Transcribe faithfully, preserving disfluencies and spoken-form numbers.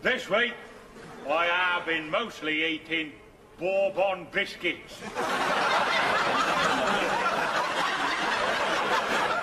This week, I have been mostly eating Bourbon biscuits.